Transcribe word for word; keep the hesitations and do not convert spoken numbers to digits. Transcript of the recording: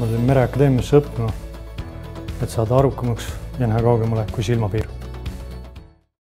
ma tulin Mereakadeemiasse õppima, et saada arukamaks ja näha kaugemale kui silmapiir.